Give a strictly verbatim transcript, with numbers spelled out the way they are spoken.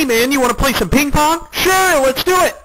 Hey man, you want to play some ping pong? Sure, let's do it!